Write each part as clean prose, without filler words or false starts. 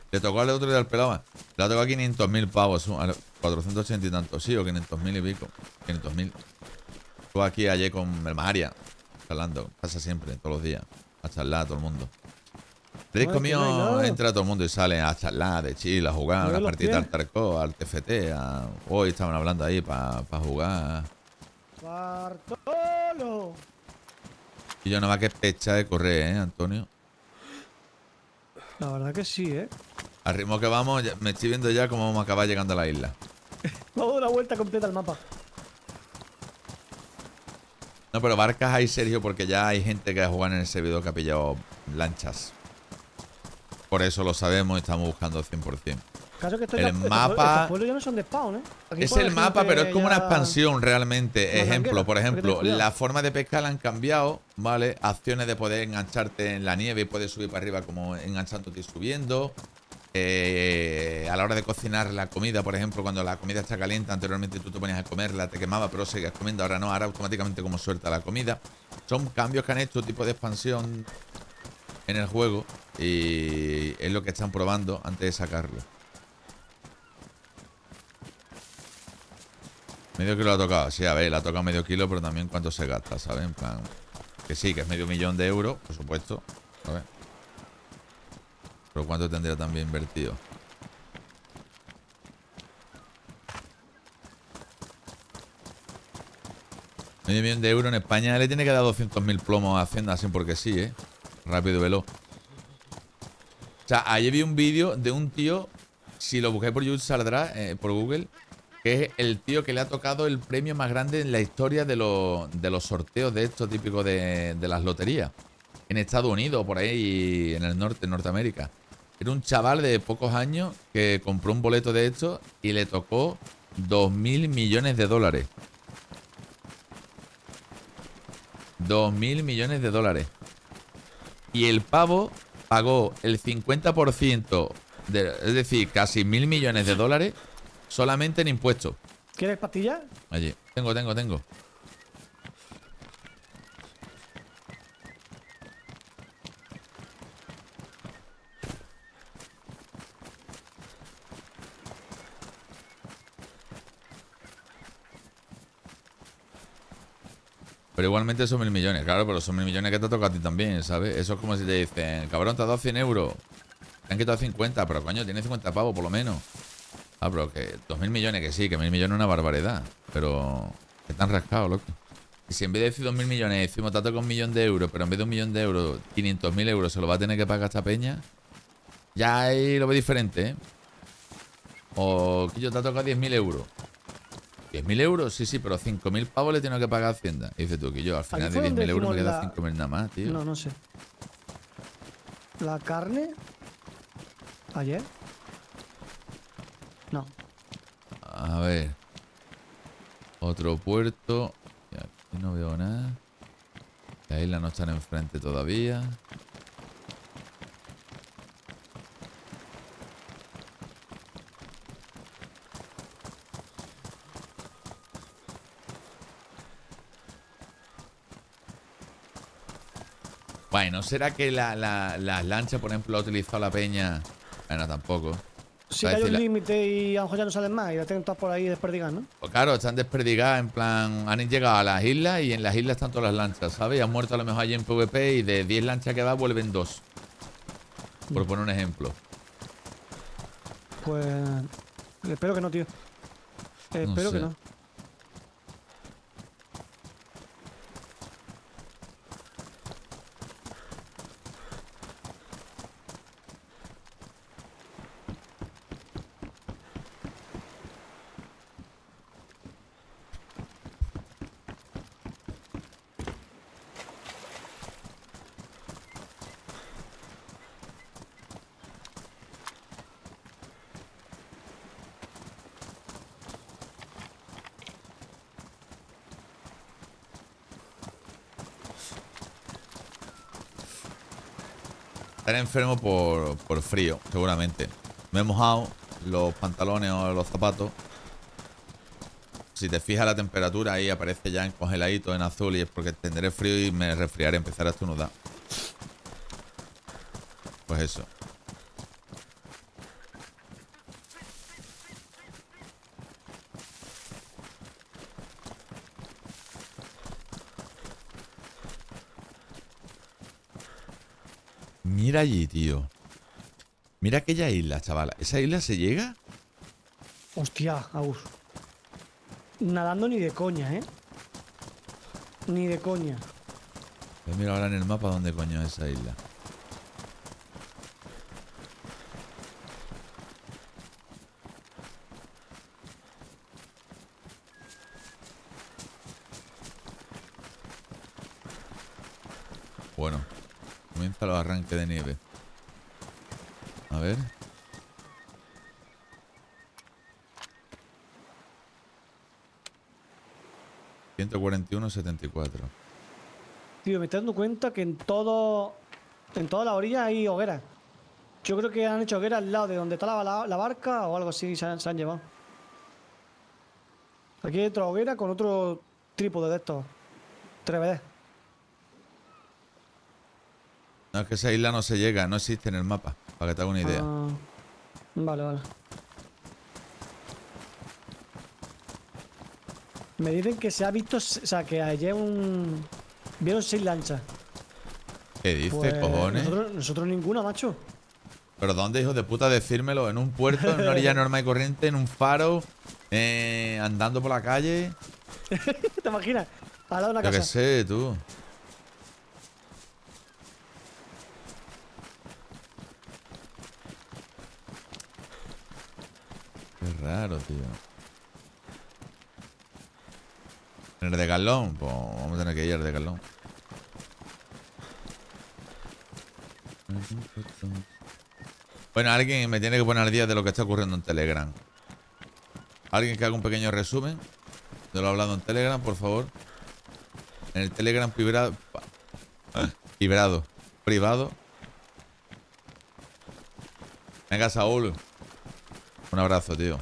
Le tocó al otro día al pelado. Le ha tocado 500.000 pavos. 480 y tantos, sí, o 500.000 y pico. 500.000. Estuve aquí ayer con el Maharia, charlando. Pasa siempre, todos los días. A charlar a todo el mundo. El disco Ay, que no hay mío nada. entra todo el mundo y sale a charlar de chill, a jugar, Me una ven los partida al pies. Tarkov, al TFT. Hoy estaban hablando ahí para jugar. Bartolo. Y yo nada más que pecha de correr, Antonio. La verdad que sí, ¿eh? Al ritmo que vamos, me estoy viendo ya cómo vamos a acabar llegando a la isla. Vamos a dar una vuelta completa al mapa. No, pero barcas hay, Sergio, porque ya hay gente que juega en el servidor que ha pillado lanchas. Por eso lo sabemos y estamos buscando 100%. Caso que El mapa... estos pueblos ya no son de spawn, ¿eh? Aquí Es pone el mapa, gente pero es como una ya expansión realmente. más Ejemplo, tranquila, por hay que tener ejemplo, cuidado. la forma de pescar la han cambiado, ¿vale? Acciones de poder engancharte en la nieve y puedes subir para arriba como enganchándote y subiendo. A la hora de cocinar la comida, por ejemplo, cuando la comida está caliente, anteriormente tú te ponías a comerla, te quemaba, pero seguías comiendo, ahora no, ahora automáticamente como suelta la comida. Son cambios que han hecho, tipo de expansión en el juego, y es lo que están probando antes de sacarlo. Medio kilo ha tocado, sí, a ver, le ha tocado medio kilo, pero también cuánto se gasta, ¿sabes? En plan, que sí, que es medio millón de euros, por supuesto, ¿sabes? Pero cuánto tendría también invertido. Medio millón de euros en España le tiene que dar 200.000 plomos a Hacienda, así porque sí, ¿eh? Rápido y veloz. O sea, ayer vi un vídeo de un tío, si lo busqué por YouTube saldrá, por Google, que es el tío que le ha tocado el premio más grande en la historia de los sorteos de estos típicos de las loterías. En Estados Unidos, por ahí en el norte, en Norteamérica. Era un chaval de pocos años que compró un boleto de estos y le tocó 2.000 millones de dólares. 2.000 millones de dólares. Y el pavo pagó el 50%, es decir, casi 1.000 millones de dólares solamente en impuestos. ¿Quieres pastillas? Allí. Tengo. Pero igualmente son 1.000 millones, claro, pero son 1.000 millones que te toca a ti también, ¿sabes? Eso es como si te dicen, cabrón, te has dado 100 euros. Te han quitado 50, pero coño, tienes 50 pavos por lo menos. Ah, pero que 2.000 millones, que sí, que 1.000 millones es una barbaridad. Pero que te han rascado, loco. Y si en vez de decir 2.000 millones decimos te ha tocado 1.000.000 de euros, pero en vez de 1.000.000 de euros, 500.000 euros se lo va a tener que pagar esta peña, ya ahí lo ve diferente, ¿eh? O que yo te ha tocado 10.000 euros. 10.000 euros, sí, pero 5.000 pavos le tengo que pagar a Hacienda. Y dices tú que yo al final de 10.000 euros me queda 5.000 nada más, tío. No sé. ¿La carne? ¿Ayer? No. A ver. Otro puerto. Y aquí no veo nada. La isla no están enfrente todavía. Bueno, ¿será que las lanchas, por ejemplo, ha utilizado la peña? Bueno, tampoco. Sí que hay un límite y a lo mejor ya no salen más y las tienen todas por ahí desperdigadas, ¿no? Pues claro, están desperdigadas, en plan, han llegado a las islas y en las islas están todas las lanchas, ¿sabes? Y han muerto a lo mejor allí en PvP y de 10 lanchas que va vuelven 2. Por poner un ejemplo. Pues espero que no, tío. Espero que no. Estaré enfermo por frío, seguramente. Me he mojado los pantalones o los zapatos. Si te fijas la temperatura ahí aparece ya en congeladito, en azul, y es porque tendré frío y me resfriaré, empezaré a estornudar. Pues eso. Mira allí, tío. Mira aquella isla, chaval. ¿Esa isla se llega? Hostia, Agus. Nadando ni de coña, ¿eh? Ni de coña. Mira ahora en el mapa dónde coño es esa isla. Bueno, comienza los arranques de nieve. A ver. $141.74. Tío, me estoy dando cuenta que en toda la orilla hay hogueras. Yo creo que han hecho hogueras al lado de donde está la barca o algo así, se han llevado. Aquí hay otra hoguera con otro trípode de estos. 3BD. No, es que esa isla no se llega, no existe en el mapa, para que te haga una idea. Ah, vale, vale. Me dicen que se ha visto, o sea, que ayer vieron 6 lanchas. ¿Qué dices, Pues cojones? nosotros ninguna, macho. ¿Pero dónde, hijo de puta, decírmelo? ¿En un puerto, en una orilla normal y corriente, en un faro, andando por la calle? ¿Te imaginas? Al lado de una Yo qué casa. sé, tú. Qué raro, tío. ¿En el de Carlón? Pues vamos a tener que ir al de Carlón. Bueno, alguien me tiene que poner al día de lo que está ocurriendo en Telegram. Alguien que haga un pequeño resumen de lo hablado en Telegram, por favor. En el Telegram privado. Venga, Saúl. Un abrazo, tío.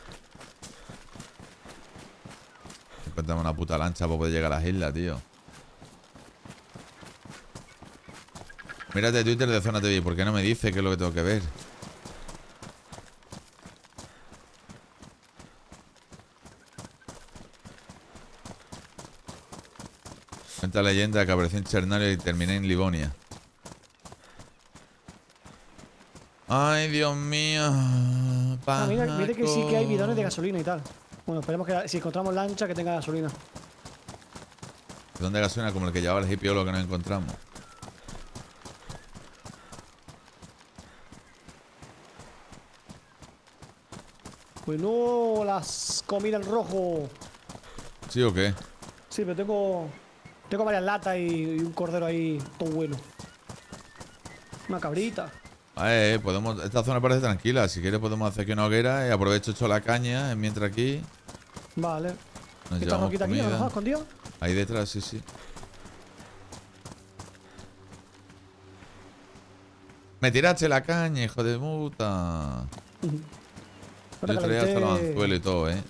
Encontramos una puta lancha para poder llegar a las islas, tío. Mírate Twitter de Zona TV. ¿Por qué no me dice qué es lo que tengo que ver? Cuenta la leyenda que apareció en Chernobyl y terminé en Livonia. Ay, Dios mío. Ah, mira que sí que hay bidones de Pajaco. gasolina y tal. Bueno, esperemos que si encontramos lancha que tenga gasolina. ¿Dónde gasolina? Como el que llevaba el hipiolo que nos encontramos. Pues no, las comí en rojo. ¿Sí o qué? Sí, pero tengo varias latas y un cordero ahí todo bueno. Una cabrita. Podemos. Esta zona parece tranquila. Si quieres podemos hacer aquí una hoguera y aprovecho echo la caña mientras aquí Vale. nos ¿Esta llevamos roquita aquí, a lo mejor, comida. escondido? Ahí detrás, sí, sí. Me tiraste la caña, hijo de puta. Yo traía hasta los anzuelos y todo, ¿eh?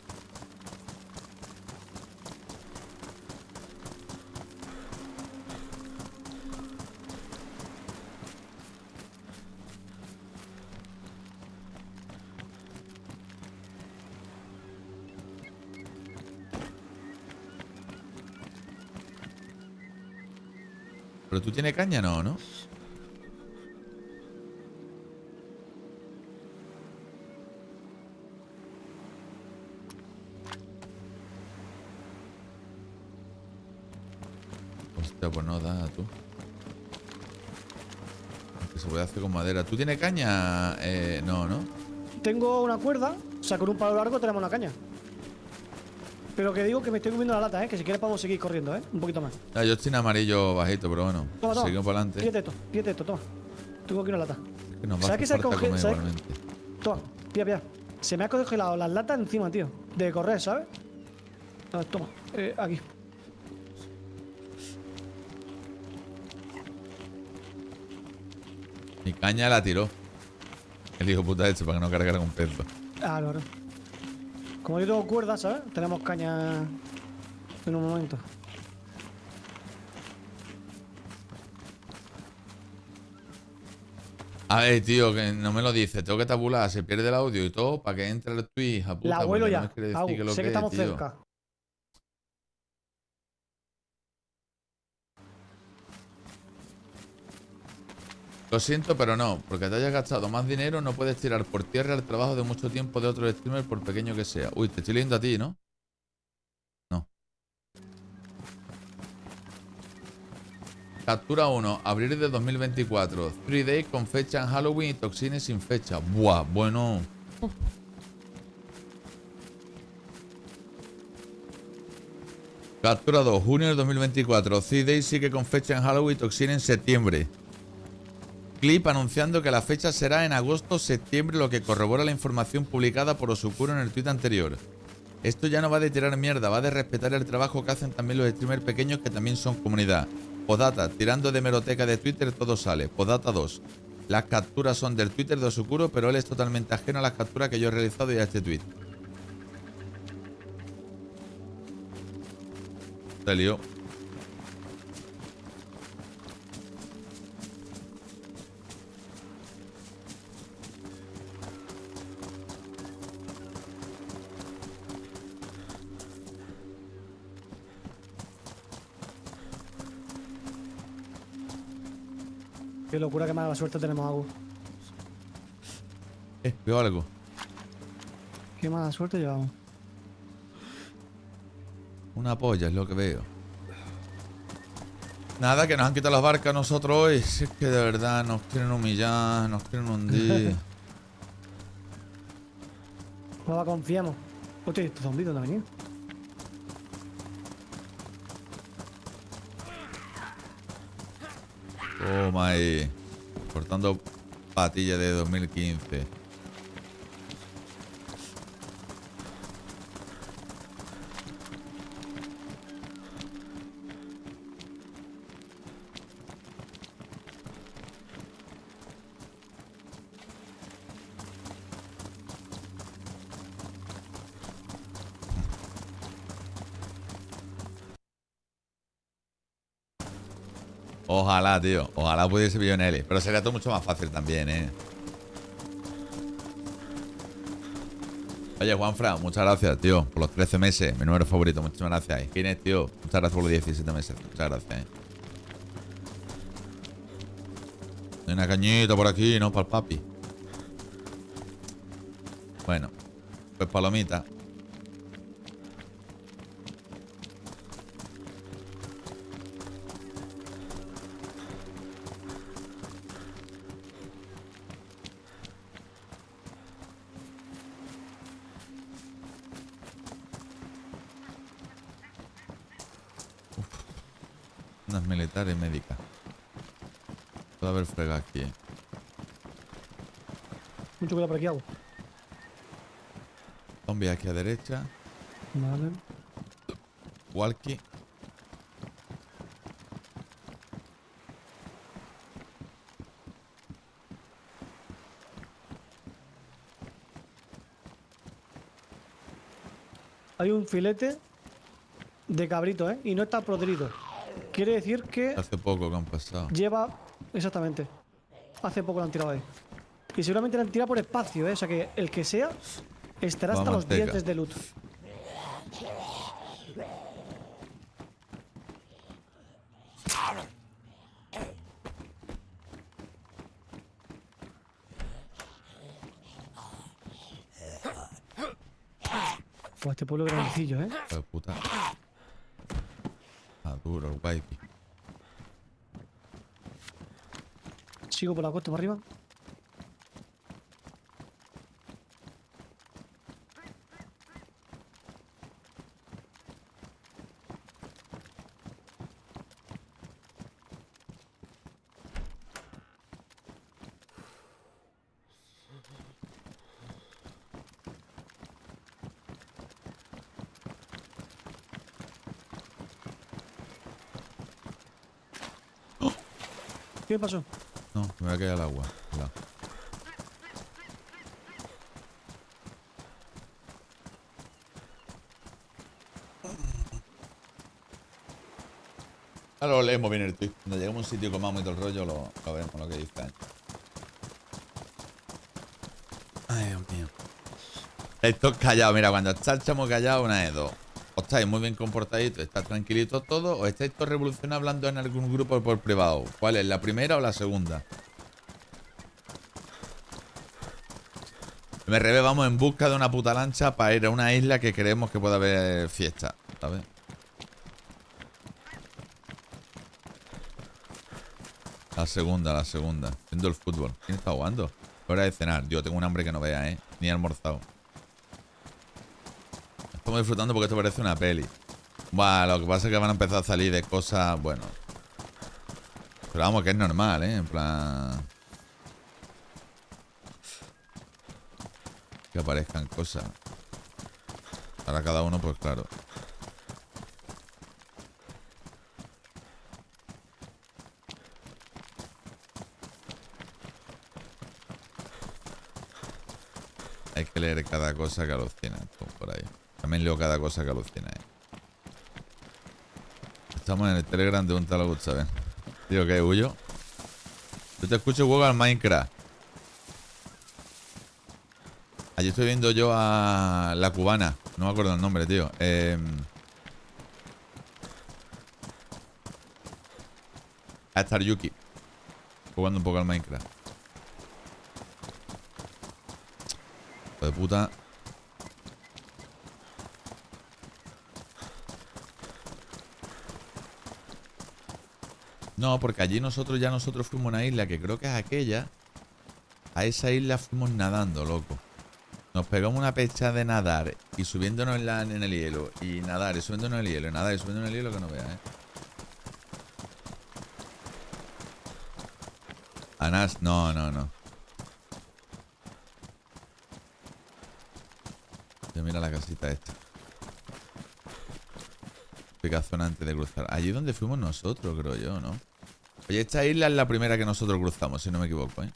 Pero tú tienes caña, no. Hostia, pues no da, tú. Aunque se puede hacer con madera. ¿Tú tienes caña? No. Tengo una cuerda, o sea, con un palo largo tenemos una caña. Pero que digo que me estoy comiendo la lata, que si quieres podemos seguir corriendo, un poquito más. Ah, yo estoy en amarillo bajito, pero bueno. Toma, toma. Seguimos para adelante. Pídete esto, toma. Tengo aquí una lata. Es que nos va a ¿Sabes hacer que se falta comer ¿sabes? igualmente. Toma, pilla. Se me ha congelado las latas encima, tío. De correr, ¿sabes? A ver, toma, aquí. Mi caña la tiró. El hijo puta este para que no cargara con peso. Ah, claro. Como yo tengo cuerda, ¿sabes? Tenemos caña en un momento. A ver, tío, que no me lo dice. Tengo que tabular, se pierde el audio y todo para que entre el tweet, hija puta. La abuelo porque ya. No me quiere decir Au, que lo sé que que es, estamos tío. cerca. Lo siento, pero no. Porque te hayas gastado más dinero, no puedes tirar por tierra el trabajo de mucho tiempo de otro streamer, por pequeño que sea. Uy, te estoy leyendo a ti, ¿no? No. Captura 1. Abril de 2024. 3 days con fecha en Halloween y toxines sin fecha. Buah, bueno. Captura 2. Junio del 2024. 3 days sigue con fecha en Halloween y toxines en septiembre. Clip anunciando que la fecha será en agosto o septiembre, lo que corrobora la información publicada por Osukuro en el tweet anterior. Esto ya no va de tirar mierda, va de respetar el trabajo que hacen también los streamers pequeños que también son comunidad. Podata, tirando de meroteca de Twitter todo sale. Podata 2. Las capturas son del Twitter de Osukuro, pero él es totalmente ajeno a las capturas que yo he realizado y a este tweet. Se lió. Qué locura, que mala suerte tenemos, Agu. Veo algo. Qué mala suerte llevamos. Una polla es lo que veo. Nada, que nos han quitado las barcas a nosotros hoy. Si es que de verdad nos quieren humillar, nos quieren hundir. No confiamos. Hostia, ¿estos zombies dónde han venido? Toma ahí. Cortando patillas de 2015. Ojalá, tío. Ojalá pudiese pillar en L. Pero sería todo mucho más fácil también, ¿eh? Oye, Juanfra, muchas gracias, tío, por los 13 meses. Mi número favorito. Muchísimas gracias. ¿Quién es, tío? Muchas gracias por los 17 meses. Muchas gracias, ¿eh? Hay una cañita por aquí, ¿no? Para el papi. Bueno. Pues palomita. Unas militares médicas. Puede haber frega aquí, ¿eh? Mucho cuidado por aquí, Agu. Zombie aquí a derecha. Vale. Walkie. Hay un filete de cabrito, ¿eh? Y no está podrido. Quiere decir que Hace poco que han pasado. lleva... Exactamente. Hace poco lo han tirado ahí. Y seguramente lo han tirado por espacio, ¿eh? O sea que el que sea estará Va hasta los manteca. dientes de loot. Pues este pueblo grandecillo, ¿eh? Hijo de puta. Ah, duro, el wipey. Sigo por la costa para arriba. ¿Qué pasó? No, me voy a caer al agua. Cuidado. Ahora lo leemos bien el tweet. Cuando lleguemos a un sitio comamos y todo el rollo, lo vemos lo que dicen. Ay, Dios mío. Estos callados, mira, cuando está el chamo callado, una de dos. O estáis muy bien comportaditos, estáis tranquilitos todos, o estáis todos revolucionados hablando en algún grupo por privado. ¿Cuál es, la primera o la segunda? MRB, vamos en busca de una puta lancha para ir a una isla que creemos que puede haber fiesta, ¿sabes? La segunda. Viendo el fútbol. ¿Quién está jugando? Hora de cenar. Yo tengo un hambre que no vea, ¿eh? Ni he almorzado. Estamos disfrutando porque esto parece una peli. Buah, lo que pasa es que van a empezar a salir de cosas, bueno. Pero vamos, que es normal, ¿eh? En plan... que aparezcan cosas. Para cada uno, pues claro. Hay que leer cada cosa que alucina, pues, por ahí. También leo cada cosa que alucina, Estamos en el Telegram de un tal Gustavo. Tío, ¿qué? ¿Huyo? Yo te escucho, juego al Minecraft. Allí estoy viendo yo a la cubana. No me acuerdo el nombre, tío. A Star Yuki. Jugando un poco al Minecraft. Hijo de puta. No, porque allí nosotros fuimos a una isla que creo que es aquella. A esa isla fuimos nadando, loco. Nos pegamos una pecha de nadar y subiéndonos en el hielo. Y nadar y subiéndonos en el hielo. Y nadar y subiéndonos en el hielo que no veas, Anas, no. Mira la casita esta. Zona antes de cruzar. Allí donde fuimos nosotros, creo yo, ¿no? Oye, esta isla es la primera que nosotros cruzamos, si no me equivoco, La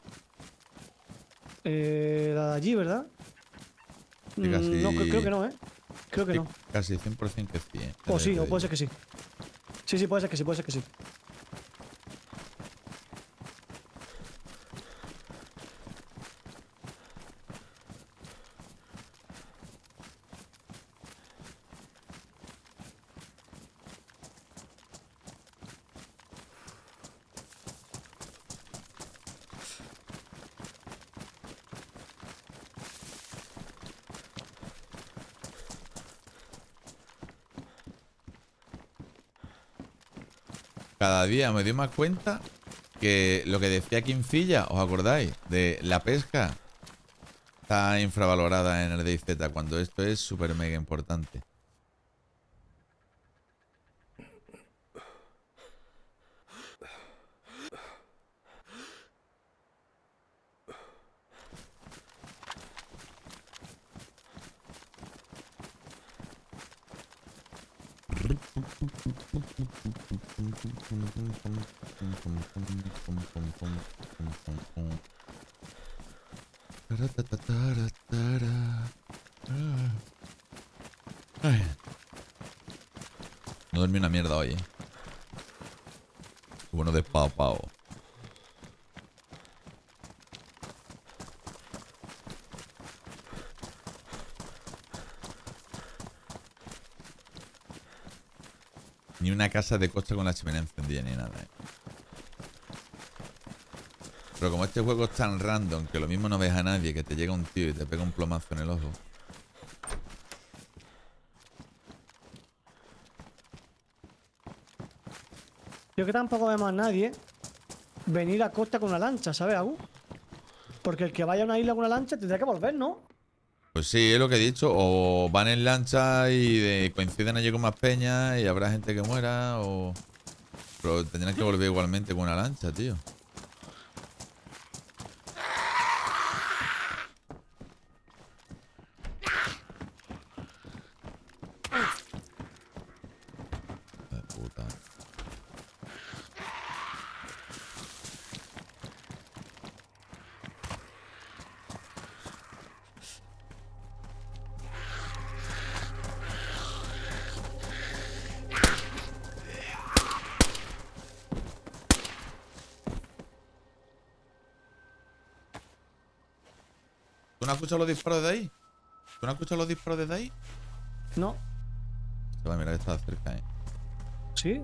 de allí, ¿verdad? Sí, casi... No, creo que no, ¿eh? Creo que sí, no. Casi 100% que sí, O sí, o puede ser que sí. Sí, puede ser que sí. Cada día me doy más cuenta que lo que decía Quinfilla, ¿os acordáis? De la pesca está infravalorada en el DayZ cuando esto es súper mega importante. Ay. No dormí una mierda hoy, Bueno, de pao. Ni una casa de costa con la chimenea encendida ni nada, Pero como este juego es tan random que lo mismo no ves a nadie, que te llega un tío y te pega un plomazo en el ojo. Yo que tampoco vemos a nadie venir a costa con una lancha, ¿sabes, Agu? Porque el que vaya a una isla con una lancha tendrá que volver, ¿no? Pues sí, es lo que he dicho. O van en lancha y coinciden allí con más peñas y habrá gente que muera, o... Pero tendrán que volver igualmente con una lancha, tío. De puta. ¿Tú no has escuchado los disparos de ahí? ¿Tú no has escuchado los disparos desde ahí? No. Se va a mirar que está cerca, Sí.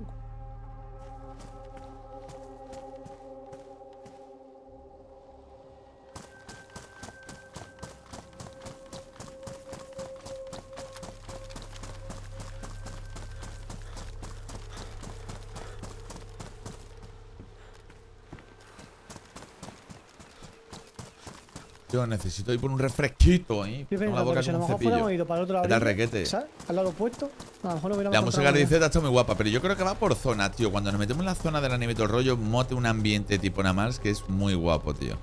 Tío, necesito ir por un refresquito, ¿eh? Yo Tengo la pienso boca que si a como lo un mejor cepillo. fuéramos ido para el otro lado, ¿Qué tal, requete? ¿sabes? Al lado opuesto, a lo mejor lo hubiéramos La música encontrado de está muy guapa, pero yo creo que va por zona, tío. Cuando nos metemos en la zona del anime y todo el rollo, mote un ambiente tipo nada más que es muy guapo, tío.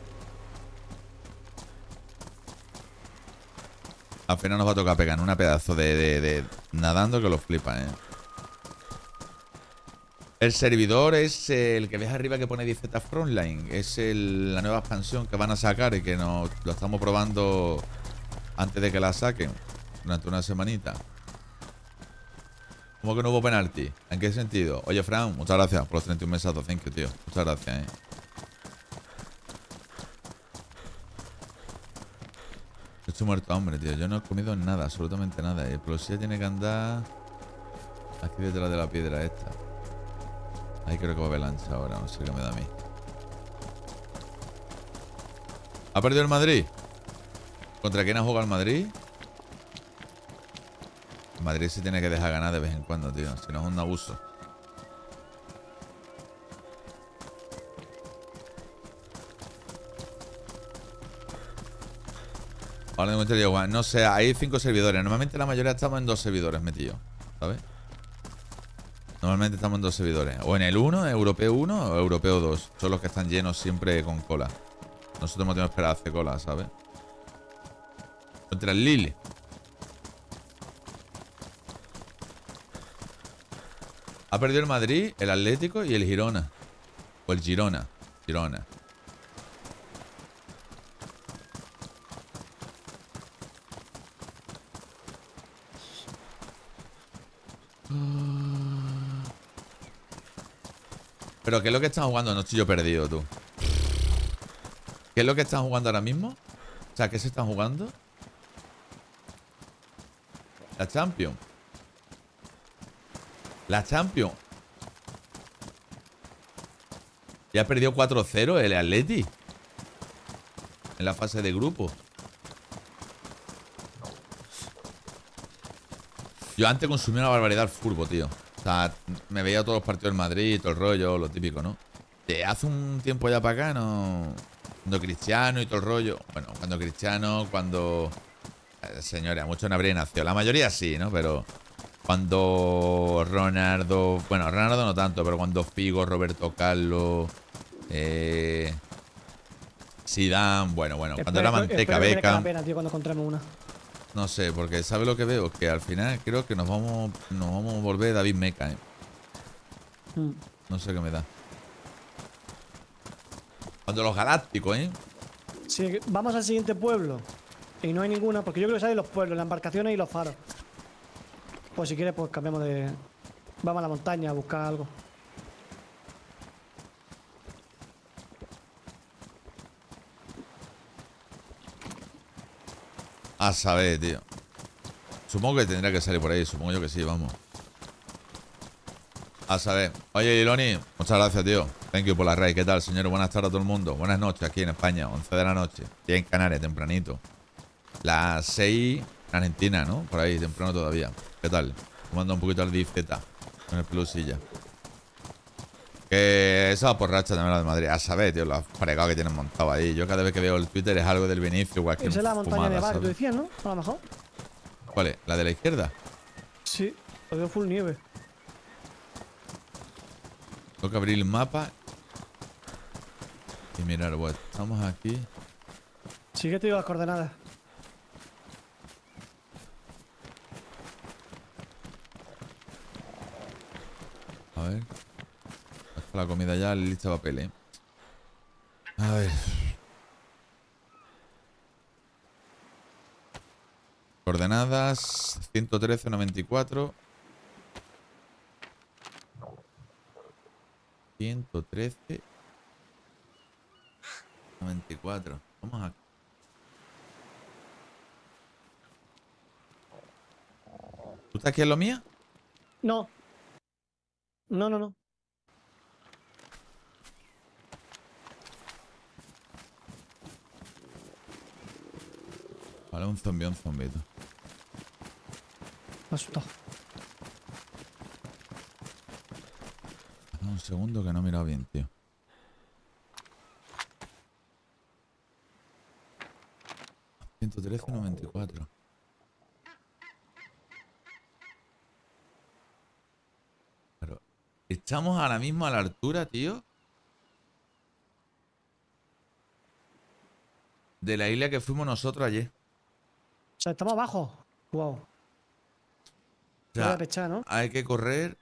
Al final nos va a tocar pegar una pedazo de nadando que lo flipa, ¿eh? El servidor es el que ves arriba que pone 10Z Frontline. Es la nueva expansión que van a sacar y que lo estamos probando antes de que la saquen. Durante una semanita. ¿Cómo que no hubo penalti? ¿En qué sentido? Oye, Fran, muchas gracias por los 31 mesazos. Thank you, tío. Muchas gracias, Estoy muerto a hambre, tío. Yo no he comido nada, absolutamente nada. El policía tiene que andar aquí detrás de la piedra esta. Ahí creo que va a haber lancha ahora. No sé qué me da a mí. ¿Ha perdido el Madrid? ¿Contra quién ha jugado el Madrid? El Madrid se tiene que dejar ganar de vez en cuando, tío. Si no es un abuso. Ahora de momento digo, no sé, hay 5 servidores. Normalmente la mayoría estamos en 2 servidores metidos, ¿sabes? Normalmente estamos en 2 servidores. O en el 1, Europeo 1 o Europeo 2. Son los que están llenos siempre con cola. Nosotros hemos tenido que esperar a hacer cola, ¿sabes? Contra el Lille. Ha perdido el Madrid, el Atlético y el Girona. O el Girona. Girona. Pero ¿qué es lo que están jugando? No estoy yo perdido, tú. ¿Qué es lo que están jugando ahora mismo? O sea, ¿qué se están jugando? La Champions. La Champions. Ya ha perdido 4-0 el Atleti. En la fase de grupo. Yo antes consumía una barbaridad el fútbol, tío. O sea, me veía todos los partidos del Madrid, todo el rollo, lo típico, ¿no? De hace un tiempo ya para acá, no. Cuando Cristiano y todo el rollo. Bueno, cuando Cristiano, cuando. Señores, muchos no habrían nacido. La mayoría sí, ¿no? Pero. Cuando Ronaldo. Bueno, Ronaldo no tanto, pero cuando Figo, Roberto Carlos. Zidane, bueno. Cuando era Manteca, Beckham. Pena, tío, cuando encontremos una. No sé, porque ¿sabes lo que veo? Que al final creo que nos vamos a volver David Meca, ¿eh? No sé qué me da. Cuando los galácticos, ¿eh? Si vamos al siguiente pueblo y no hay ninguna, porque yo creo que salen los pueblos, las embarcaciones y los faros. Pues si quieres, pues cambiamos de. Vamos a la montaña a buscar algo. A saber, tío. Supongo que tendría que salir por ahí. Supongo yo que sí, vamos. A saber. Oye, Iloni, muchas gracias, tío. Thank you por la raid. ¿Qué tal, señor? Buenas tardes a todo el mundo. Buenas noches aquí en España. 11 de la noche. Y en Canarias, tempranito. Las 6 en Argentina, ¿no? Por ahí, temprano todavía. ¿Qué tal? Tomando un poquito al DZ con el plusilla. Que esa borracha también la de Madrid. A saber, tío, los fregados que tienen montado ahí. Yo cada vez que veo el Twitter es algo del Vinicius. Cualquier Esa es la montaña fumada, de Bar, ¿sabes? tú decías, ¿no? A lo mejor. ¿Cuál es? ¿La de la izquierda? Sí, lo veo full nieve. Tengo que abrir el mapa y mirar, bueno, estamos aquí. Sí que te digo las coordenadas. A ver. Está la comida ya, lista de papel, ¿eh? A ver. Coordenadas 113.94. 113.94. Vamos aquí. ¿Tú estás aquí en lo mía? No. No. Vale, un zombie, tú. Me ha asustado. Un segundo que no he mirado bien, tío. 113,94. Claro. Estamos ahora mismo a la altura, tío, de la isla que fuimos nosotros ayer. O sea, estamos abajo. Wow. O Voy a sea, pechar, ¿no? hay que correr.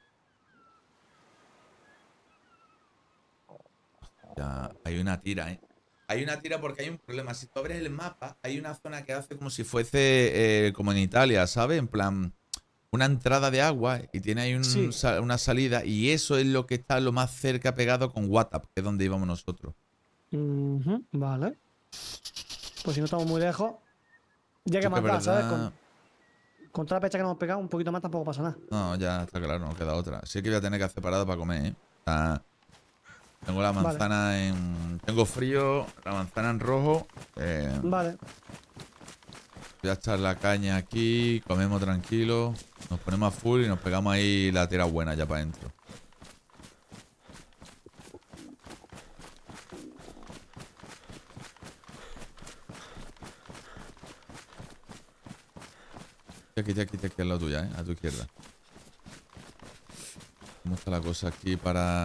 Ya, hay una tira, ¿eh? Hay una tira porque hay un problema. Si tú abres el mapa, hay una zona que hace como si fuese como en Italia, ¿sabes? En plan, una entrada de agua y tiene ahí Sí. una salida. Y eso es lo que está lo más cerca pegado con WhatsApp, que es donde íbamos nosotros. Ujú, vale. Pues si no estamos muy lejos. Ya que Yo que es más da, ¿sabes? verdad. Con toda la pecha que nos hemos pegado, un poquito más tampoco pasa nada. No, ya está claro, no queda otra. Sí que voy a tener que hacer parada para comer, ¿eh? O sea, tengo la Vale, manzana en. Tengo frío, la manzana en rojo. vale. Voy a echar la caña aquí, comemos tranquilo, nos ponemos a full y nos pegamos ahí la tira buena ya para adentro. Aquí al lado tuya, a tu izquierda. ¿Cómo está la cosa aquí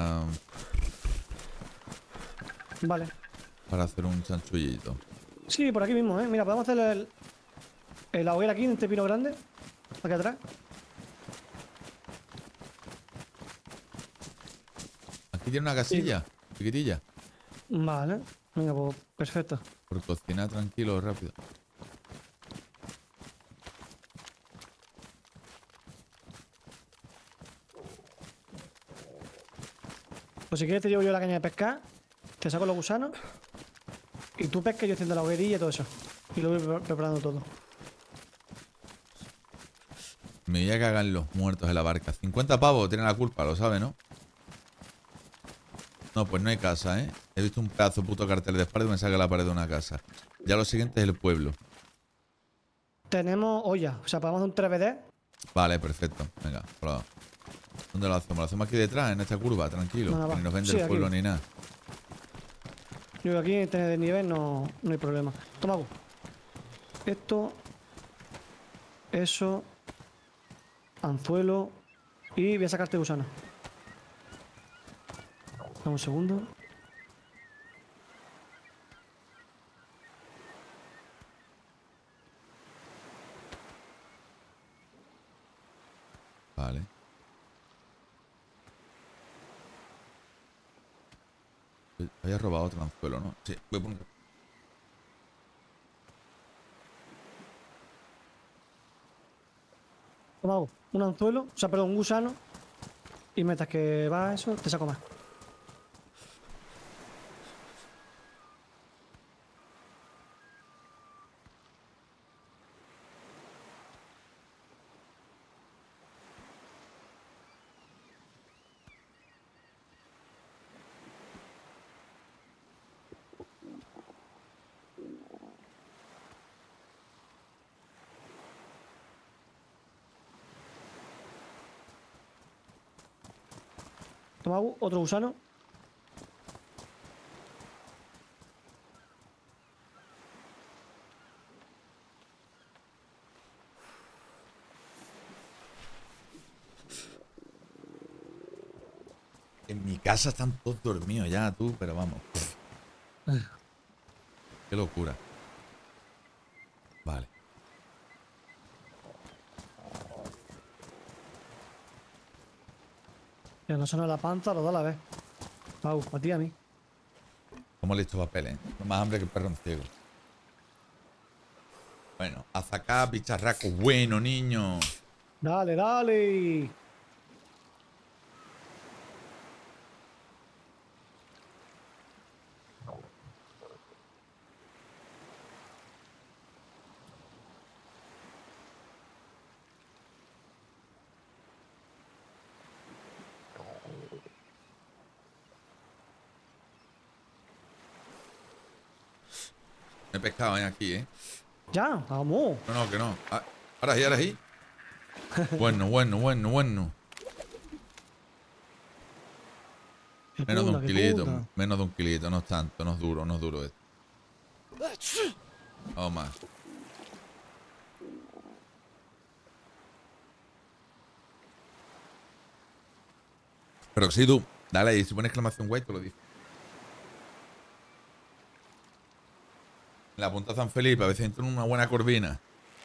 Vale. para hacer un chanchullito? Sí, por aquí mismo, ¿eh? Mira, podemos hacer la hoguera aquí en este pino grande. Aquí atrás. Aquí tiene una Y- casilla, chiquitilla, Vale. Venga, pues perfecto. por cocinar tranquilo, rápido. Pues si quieres te llevo yo la caña de pescar. Te saco los gusanos. Y tú pescas y yo haciendo la hoguerilla y todo eso. Y lo voy preparando todo. Me voy a cagar en los muertos en la barca. 50 pavos, tiene la culpa, lo sabe, ¿no? No, pues no hay casa, ¿eh? He visto un pedazo de puto cartel de espalda y me saca la pared de una casa. Ya lo siguiente es el pueblo. Tenemos olla. O sea, podemos hacer un 3BD. Vale, perfecto. Venga, por lado. ¿Dónde lo hacemos? Lo hacemos aquí detrás, en esta curva, tranquilo. Nada, Que va. ni nos vende Sí, el pueblo aquí. ni nada. Yo creo que aquí en tener nivel no hay problema. Toma, Gus. Esto. Eso. Anzuelo. Y voy a sacarte gusano. Dame un segundo. Vale. Había robado otro anzuelo, ¿no? Sí, voy a poner. Toma, Gus. Un anzuelo. O sea, perdón, un gusano. Y mientras que va eso, te saco más. Toma, Gus. Otro gusano. En mi casa están todos dormidos ya, tú, pero vamos. Qué locura. Vale. Que no suena la panza, los dos a la vez. Pau, a ti y a mí. ¿Cómo le he hecho papel, eh? Más hambre que perro en ciego. Bueno, a sacar bicharraco. Bueno, niño. Dale, dale. Me he pescado, aquí, ¿eh? Ya, vamos. No, no, que no. Ah, ahora sí, ahora sí. Bueno. Qué Menos de puta, un qué kilito. puta. Menos de un kilito, no es tanto, no es duro esto. Vamos más. Pero sí, tú, dale ahí, si pones exclamación guay, te lo dice. En la punta San Felipe, a veces entra una buena corvina.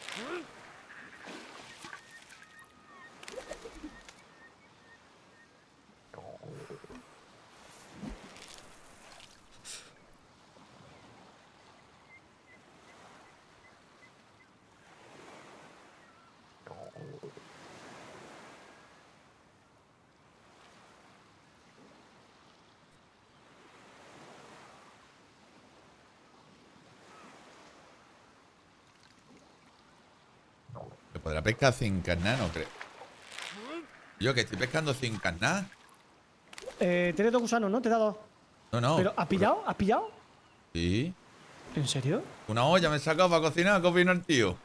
¿Se podrá pescar sin carnar? No creo. Yo que estoy pescando sin carnar. Tienes 2 gusanos, ¿no? Te he dado. No, no. ¿Pero has pillado? ¿Has pillado? Sí. ¿En serio? Una olla me he sacado para cocinar. ¿Qué opina el tío?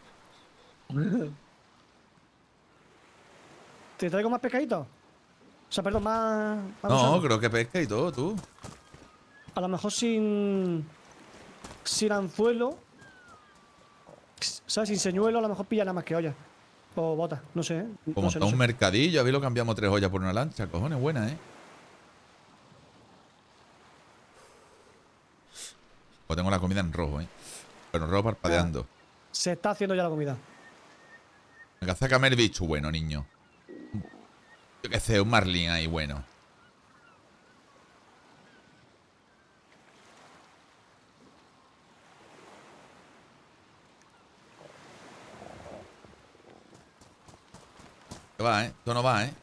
¿Te traigo más pescaditos? O sea, perdón, más No, gusanos. creo que pesca y todo, tú. A lo mejor sin anzuelo. O sea, sin señuelo, a lo mejor pilla nada más que olla. O bota, no sé, ¿eh? Como No sé, está no un sé. mercadillo, a ver lo cambiamos 3 ollas por una lancha. Cojones, buena, ¿eh? Pues tengo la comida en rojo, ¿eh? Pero en rojo parpadeando. Se está haciendo ya la comida. Venga, sácame el bicho bueno, niño. Yo qué sé, un marlín ahí bueno. Que va, ¿eh? Esto no va, ¿eh?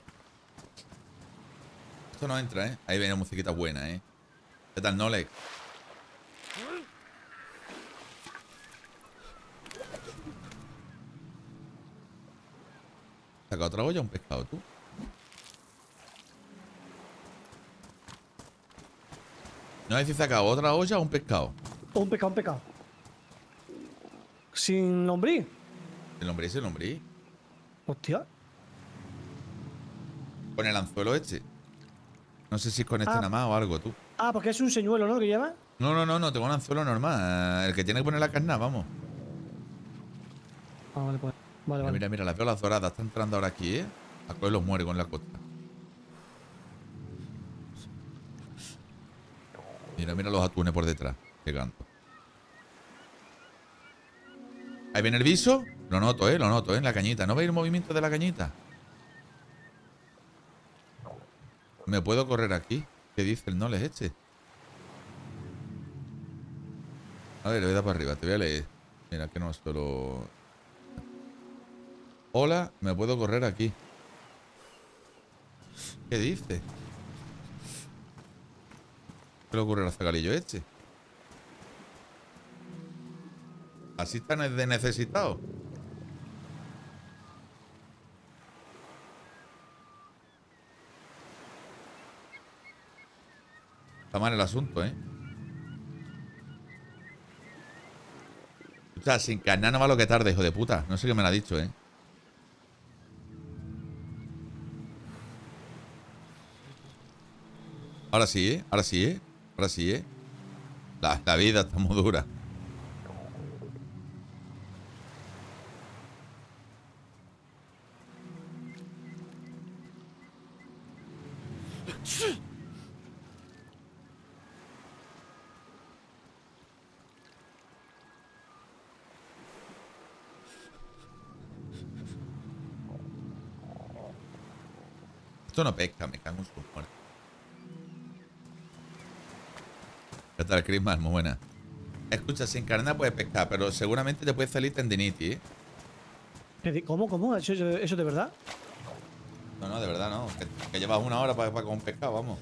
Esto no entra, ¿eh? Ahí viene musiquita buena, ¿eh? ¿Qué tal, Nolek? ¿Saca otra olla o un pescado, tú? No sé si saca otra olla o un pescado. O un pecado, un pecado. Sin lombriz. El lombriz, el lombriz. Hostia. Con el anzuelo este. No sé si es con este Ah. nada más o algo, tú. Ah, porque es un señuelo, ¿no? Lo que lleva. No, no, no, no, tengo un anzuelo normal. El que tiene que poner la carne, vamos. Ah, vale, pues. Vale, Mira, vale. mira, mira, las veo las doradas. Están entrando ahora aquí, ¿eh? A coger los muere con la costa. Mira, mira los atunes por detrás. Qué canto. Ahí viene el viso. Lo noto, ¿eh? En la cañita. ¿No veis el movimiento de la cañita? ¿Me puedo correr aquí? ¿Qué dice el Noles este? A ver, le voy a dar para arriba. Te voy a leer. Mira, que no solo... Hola, ¿me puedo correr aquí? ¿Qué dice? ¿Qué le ocurre al zagalillo este? Así está de necesitado. Está mal el asunto, ¿eh? O sea, sin carnar no va lo que tarde, hijo de puta. No sé qué me lo ha dicho, ¿eh? Ahora sí, ¿eh? Ahora sí, ¿eh? Ahora sí, ¿eh? La vida está muy dura. Esto no pesca, me cago en su muerte. ¿Qué tal, Christmas? Muy buena. Escucha, sin carnar puedes pescar, pero seguramente te puede salir tendinitis, ¿eh? ¿Cómo? ¿Cómo? ¿Eso de verdad? No, no, de verdad no. Que llevas una hora para con un pescado, vamos.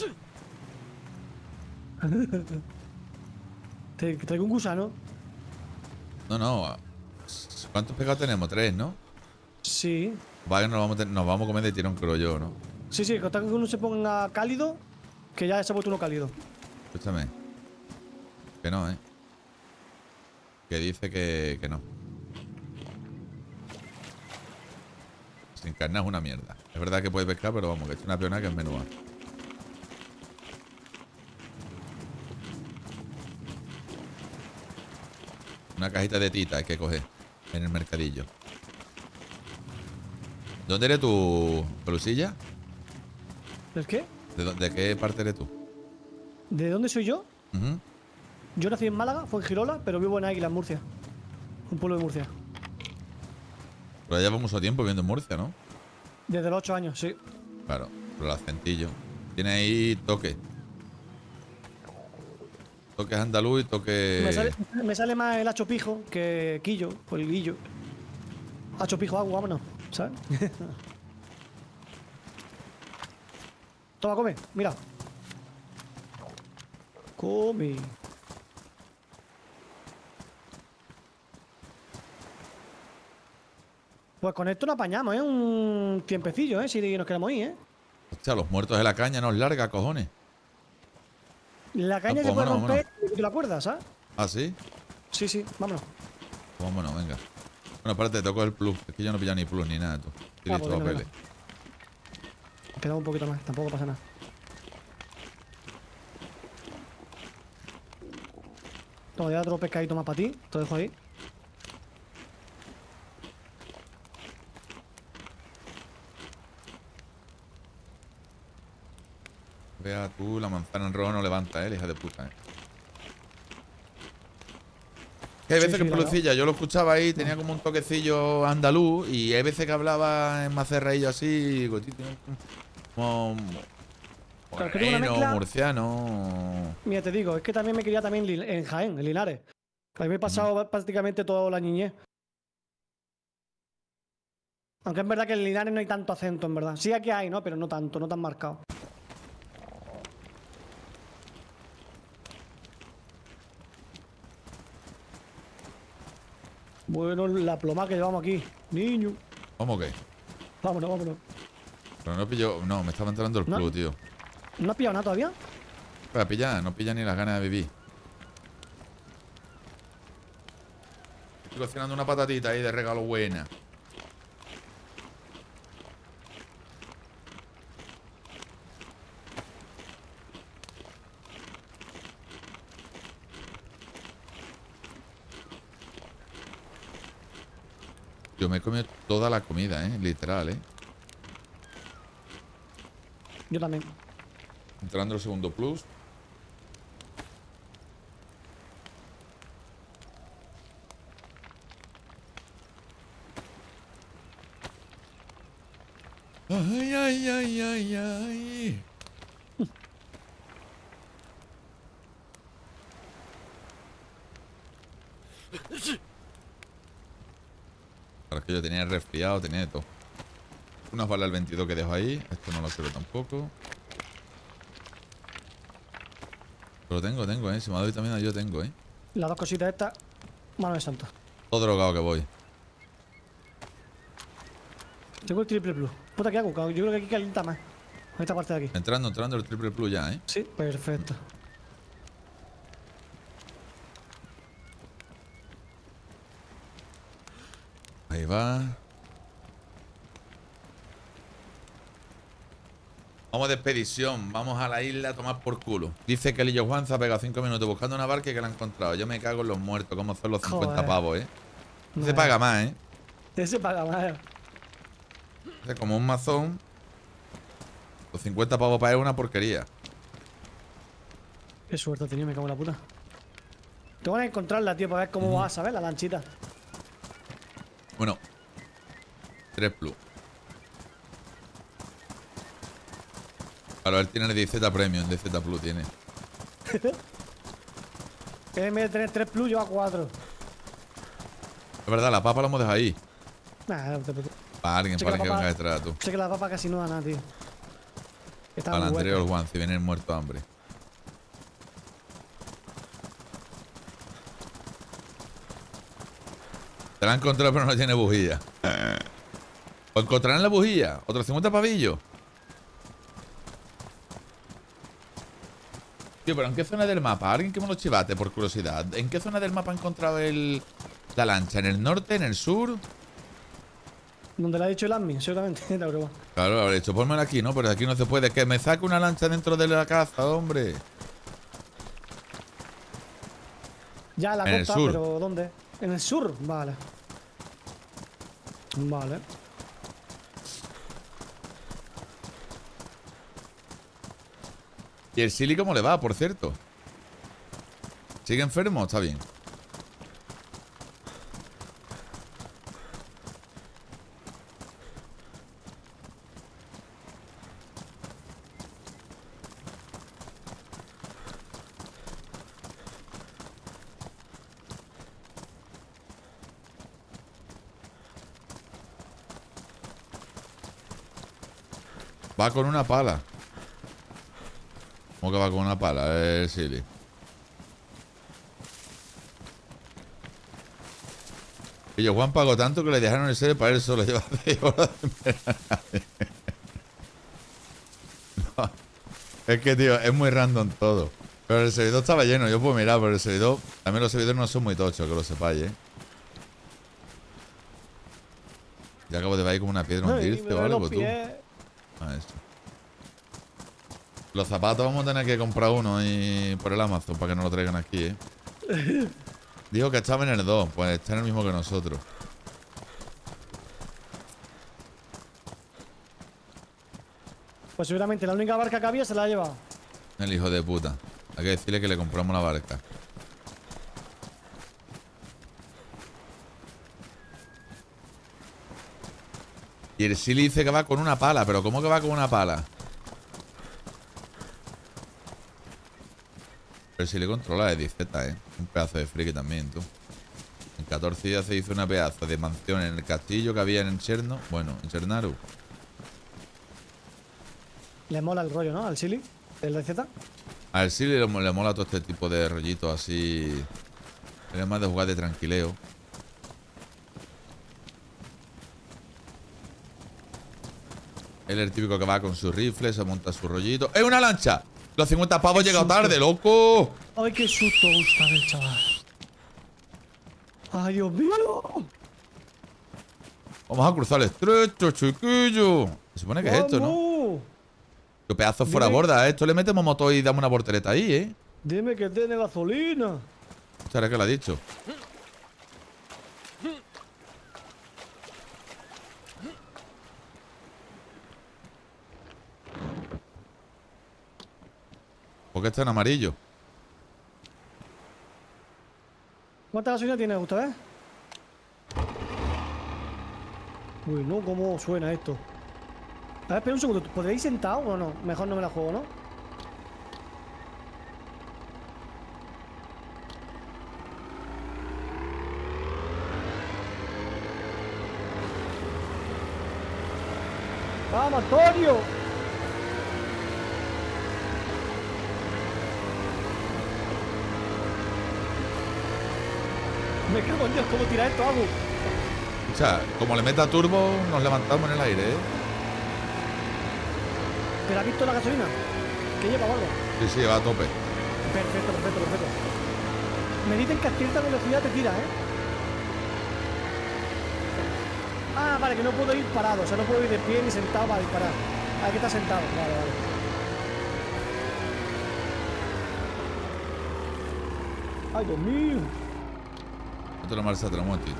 Te traigo un gusano. No, no. ¿Cuántos pescados tenemos? 3, ¿no? Sí. Vale, nos vamos a comer de tirón, creo yo, ¿no? Sí, sí, hasta que uno se ponga cálido, que ya se ha vuelto uno cálido. Escúchame. Que no, ¿eh? Que dice que no. Sin carne es una mierda. Es verdad que puedes pescar, pero vamos, que es una peona que es menuda. Una cajita de tita hay que coger en el mercadillo. ¿Dónde eres tú, Pelusilla? ¿El qué? ¿De qué parte eres tú? ¿De dónde soy yo? Ujú. Yo nací en Málaga, fue en Girola, pero vivo en Águila, en Murcia. Un pueblo de Murcia. Pero ya llevas mucho tiempo viviendo en Murcia, ¿no? Desde los 8 años, sí. Claro, pero el acentillo. Tiene ahí toque. Toque andaluz y toque... Me sale más el hacho pijo que quillo, o el guillo. Hacho pijo, agua, vámonos, ¿sabes? Toma, come, mira. Come. Pues con esto nos apañamos, ¿eh? Un tiempecillo, ¿eh? Si nos queremos ir, ¿eh? Hostia, los muertos de la caña no es larga, cojones. La caña pues se puede vámonos, romper y tú la cuerdas, ¿sabes? ¿Ah, sí? Sí, sí, vámonos. Vámonos, venga. Bueno, aparte te toco el plus. Es que yo no he pillado ni plus ni nada, tú. Y Ah, listo, pues venga, papeles. Esperamos un poquito más, tampoco pasa nada. Toma, ya otro pescadito más para ti, te lo dejo ahí. Vea tú, la manzana en rojo no levanta, hija de puta, Que hay Sí, veces sí, que la Pelucilla, yo lo escuchaba ahí, tenía como un toquecillo andaluz, y hay veces que hablaba en macerraillo así, y digo, tío, tiene como Claro, es que tengo una moreno, mezcla. murciano. Mira, te digo, es que también me quería también en Jaén, en Linares. A mí me he pasado prácticamente toda la niñez. Aunque es verdad que en Linares no hay tanto acento, en verdad. Sí, aquí hay, ¿no? Pero no tanto, no tan marcado. Bueno, la ploma que llevamos aquí. Niño. ¿Cómo que? Vámonos, vámonos. Pero no pillo, no, me estaba entrando el ¿No? plus, tío. ¿No has pillado nada todavía? Para pillar, no pilla ni las ganas de vivir. Estoy cocinando una patatita ahí de regalo buena. Yo me he comido toda la comida, literal, Yo también. Entrando el segundo plus. Ay, ay, ay, ay, ay. Claro, es que yo tenía resfriado, tenía de todo. Unas balas al 22 que dejo ahí. Esto no lo quiero tampoco. Pero tengo, Si me doy también yo tengo, Las dos cositas estas, mano de santo. Todo drogado que voy. Tengo el triple plus. Puta, ¿qué hago? Yo creo que aquí calienta más. Esta parte de aquí. Entrando el triple plus ya, Sí, perfecto. Ahí va. Vamos de expedición, vamos a la isla a tomar por culo. Dice que Lillo Juan se ha pegado 5 minutos buscando una barca y que la ha encontrado. Yo me cago en los muertos, cómo son los 50 Joder. pavos, Se paga más, Ese paga más. Es como un mazón. Los 50 pavos para es una porquería. Qué suerte tenía, me cago en la puta. Tengo que encontrarla, tío, para ver cómo va a saber la lanchita. Bueno, 3 plus. Claro, él tiene el DZ Premium, DZ Plus tiene. En vez de tener 3 plus, lleva 4. Es verdad, la papa la hemos dejado ahí. Nah, no te preocupes. Para alguien, Sí, para que alguien la que venga papa- detrás, tú. Sé que la papa casi no da nada, tío. Está Para el muy anterior hueca. Juan, si viene el muerto de hambre. Te la han encontrado pero no tiene bujía. ¿O encontrarán la bujía? ¿Otros 50 pavillos? Tío, pero ¿en qué zona del mapa? Alguien que me lo chivate, por curiosidad. ¿En qué zona del mapa ha encontrado la lancha? ¿En el norte? ¿En el sur? Donde le ha dicho el admin, seguramente. La broma. Claro, habré dicho, pónmela aquí, ¿no? Pero aquí no se puede. Que me saque una lancha dentro de la casa, hombre. Ya en la En el costa, sur. pero ¿dónde? En el sur, vale. Vale. ¿Y el Silly cómo le va, por cierto? ¿Sigue enfermo? Está bien. Va con una pala. ¿Cómo que va con una pala? El Silly. Y yo, Juan pagó tanto que le dejaron el ser para él solo. Lleva 6 horas de no, es que, tío, es muy random todo. Pero el servidor estaba lleno. Yo puedo mirar, pero el servidor... También los servidores no son muy tochos, que lo sepáis, ¿eh? Ya acabo de ver ahí como una piedra hundirse o algo, tú. Ah, eso. Los zapatos vamos a tener que comprar uno y por el Amazon para que nos lo traigan aquí, ¿eh? Dijo que estaba en el 2, pues está en el mismo que nosotros. Pues seguramente la única barca que había se la ha llevado. El hijo de puta. Hay que decirle que le compramos la barca. Y el Silly dice que va con una pala. ¿Pero cómo que va con una pala? Pero si le controla de 10Z, ¿eh? Un pedazo de friki también, tú. En 14 días se hizo una pedazo de mansión en el castillo que había en Cherno. Bueno, en Chernaru. Le mola el rollo, ¿no? Al Silly, el receta. Al Silly le mola todo este tipo de rollitos así. Es más de jugar de tranquileo. Él es el típico que va con su rifle, se monta su rollito. ¡Es una lancha! Los 50 pavos han llegado tarde, loco. Ay, qué susto gusta del chaval. Ay, Dios mío. Vamos a cruzar el estrecho, chiquillo. Se supone que es esto, ¿no? Qué pedazo fuera borda. Esto le metemos motor y damos una voltereta ahí, ¿eh? Dime que tiene gasolina. ¿Sabes qué le ha dicho? ¿Por qué está en amarillo? ¿Cuánta gasolina tiene usted, eh? Uy, no, ¿cómo suena esto? A ver, espera un segundo. ¿Podréis sentado o no? Mejor no me la juego, ¿no? ¡Vamos, Antonio! Me cago en Dios, ¿cómo tira esto, Agu? O sea, como le meta turbo, nos levantamos en el aire, ¿eh? ¿Pero has visto la gasolina? ¿Qué lleva o algo? Sí, sí, va a tope. Perfecto, perfecto, perfecto. Me dicen que a cierta velocidad te tira, ¿eh? Ah, vale, que no puedo ir parado. O sea, no puedo ir de pie ni sentado para disparar. Hay que estar sentado. Vale, vale. ¡Ay, Dios mío! Otro marcha atrás un momentito.